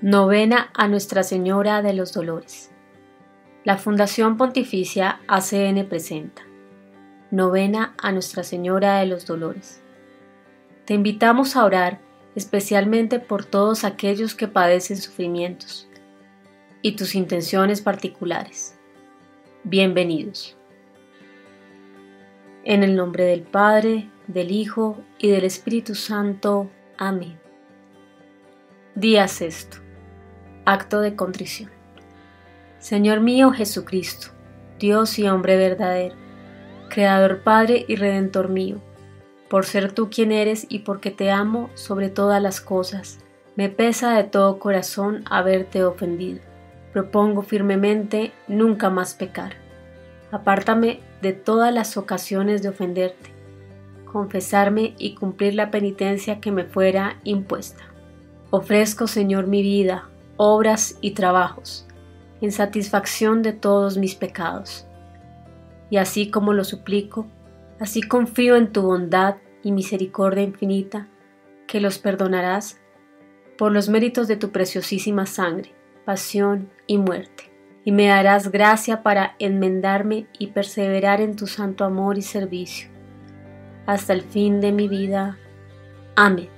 Novena a Nuestra Señora de los Dolores. La Fundación Pontificia ACN presenta Novena a Nuestra Señora de los Dolores. Te invitamos a orar especialmente por todos aquellos que padecen sufrimientos y tus intenciones particulares. Bienvenidos. En el nombre del Padre, del Hijo y del Espíritu Santo. Amén. Día sexto. Acto de contrición. Señor mío Jesucristo, Dios y hombre verdadero, Creador, Padre y Redentor mío, por ser tú quien eres y porque te amo sobre todas las cosas, me pesa de todo corazón haberte ofendido. Propongo firmemente nunca más pecar. Apártame de todas las ocasiones de ofenderte, confesarme y cumplir la penitencia que me fuera impuesta. Ofrezco, Señor, mi vida, obras y trabajos, en satisfacción de todos mis pecados. Y así como lo suplico, así confío en tu bondad y misericordia infinita, que los perdonarás por los méritos de tu preciosísima sangre, pasión y muerte, y me darás gracia para enmendarme y perseverar en tu santo amor y servicio, hasta el fin de mi vida. Amén.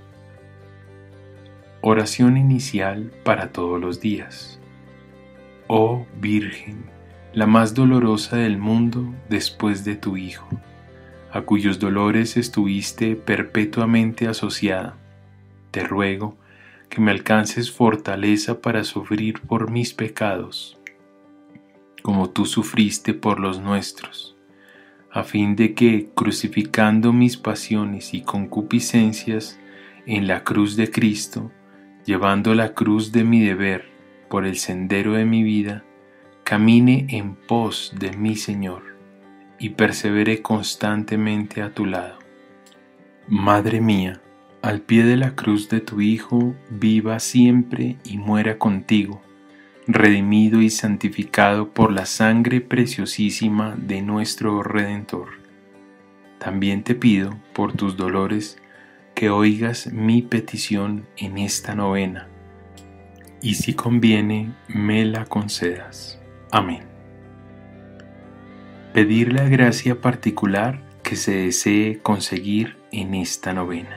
Oración inicial para todos los días. Oh Virgen, la más dolorosa del mundo después de tu Hijo, a cuyos dolores estuviste perpetuamente asociada, te ruego que me alcances fortaleza para sufrir por mis pecados, como tú sufriste por los nuestros, a fin de que, crucificando mis pasiones y concupiscencias en la cruz de Cristo, llevando la cruz de mi deber por el sendero de mi vida, camine en pos de mi Señor y persevere constantemente a tu lado. Madre mía, al pie de la cruz de tu Hijo, viva siempre y muera contigo, redimido y santificado por la sangre preciosísima de nuestro Redentor. También te pido, por tus dolores, que oigas mi petición en esta novena, y si conviene, me la concedas. Amén. Pedir la gracia particular que se desee conseguir en esta novena.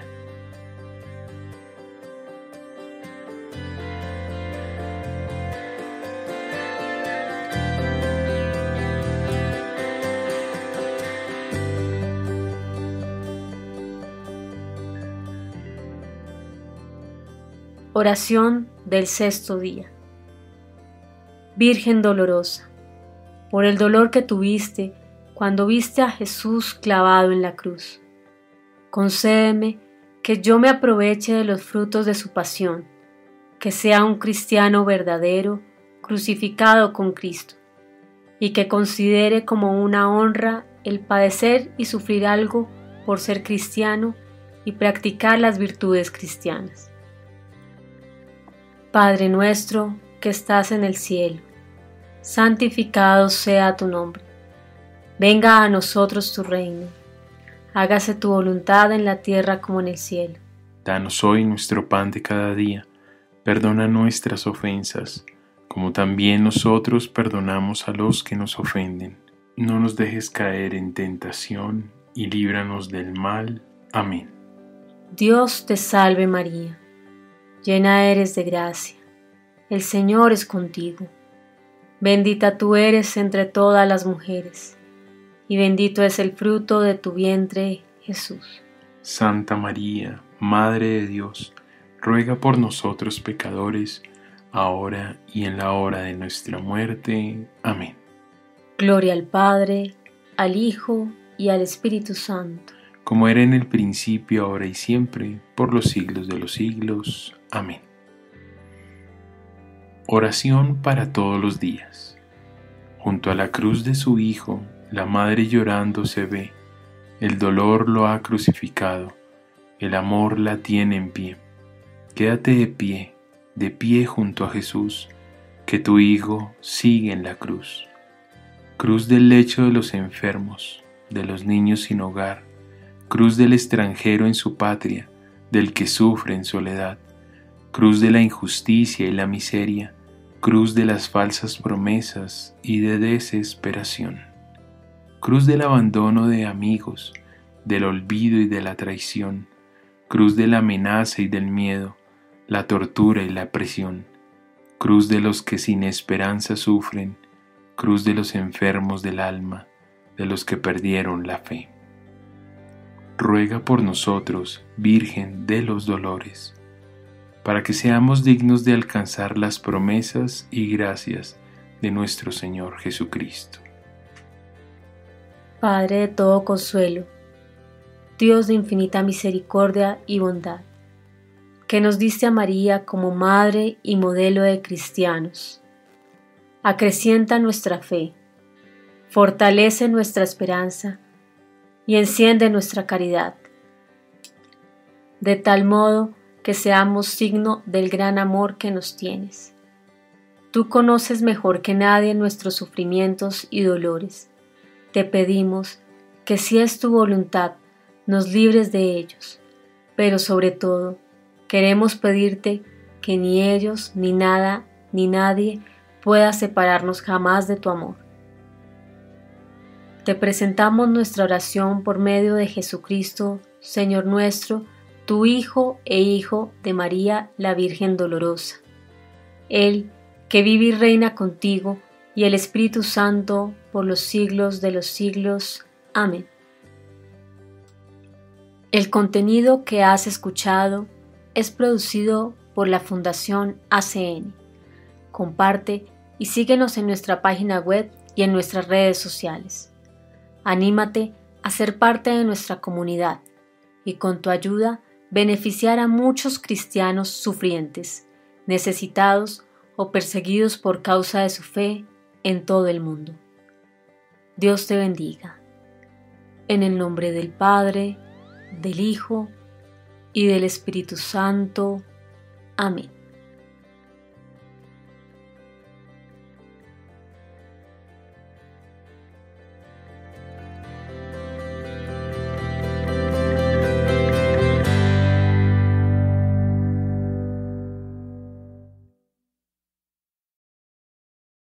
Oración del sexto día. Virgen dolorosa, por el dolor que tuviste cuando viste a Jesús clavado en la cruz, concédeme que yo me aproveche de los frutos de su pasión, que sea un cristiano verdadero, crucificado con Cristo, y que considere como una honra el padecer y sufrir algo por ser cristiano y practicar las virtudes cristianas. Padre nuestro que estás en el cielo, santificado sea tu nombre. Venga a nosotros tu reino. Hágase tu voluntad en la tierra como en el cielo. Danos hoy nuestro pan de cada día. Perdona nuestras ofensas, como también nosotros perdonamos a los que nos ofenden. No nos dejes caer en tentación y líbranos del mal. Amén. Dios te salve María, llena eres de gracia, el Señor es contigo. Bendita tú eres entre todas las mujeres, y bendito es el fruto de tu vientre, Jesús. Santa María, Madre de Dios, ruega por nosotros pecadores, ahora y en la hora de nuestra muerte. Amén. Gloria al Padre, al Hijo y al Espíritu Santo, como era en el principio, ahora y siempre, por los siglos de los siglos. Amén. Oración para todos los días. Junto a la cruz de su Hijo, la Madre llorando se ve, el dolor lo ha crucificado, el amor la tiene en pie. Quédate de pie junto a Jesús, que tu Hijo sigue en la cruz. Cruz del lecho de los enfermos, de los niños sin hogar, cruz del extranjero en su patria, del que sufre en soledad. cruz de la injusticia y la miseria, cruz de las falsas promesas y de desesperación, cruz del abandono de amigos, del olvido y de la traición, cruz de la amenaza y del miedo, la tortura y la prisión, cruz de los que sin esperanza sufren, cruz de los enfermos del alma, de los que perdieron la fe. Ruega por nosotros, Virgen de los dolores, para que seamos dignos de alcanzar las promesas y gracias de nuestro Señor Jesucristo. Padre de todo consuelo, Dios de infinita misericordia y bondad, que nos diste a María como madre y modelo de cristianos, acrecienta nuestra fe, fortalece nuestra esperanza y enciende nuestra caridad, de tal modo que seamos signo del gran amor que nos tienes. Tú conoces mejor que nadie nuestros sufrimientos y dolores. Te pedimos que, si es tu voluntad, nos libres de ellos, pero sobre todo queremos pedirte que ni ellos, ni nada, ni nadie pueda separarnos jamás de tu amor. Te presentamos nuestra oración por medio de Jesucristo, Señor nuestro, tu Hijo e Hijo de María, la Virgen Dolorosa. Él, que vive y reina contigo, y el Espíritu Santo, por los siglos de los siglos. Amén. El contenido que has escuchado es producido por la Fundación ACN. Comparte y síguenos en nuestra página web y en nuestras redes sociales. Anímate a ser parte de nuestra comunidad y con tu ayuda beneficiar a muchos cristianos sufrientes, necesitados o perseguidos por causa de su fe en todo el mundo. Dios te bendiga. En el nombre del Padre, del Hijo y del Espíritu Santo. Amén.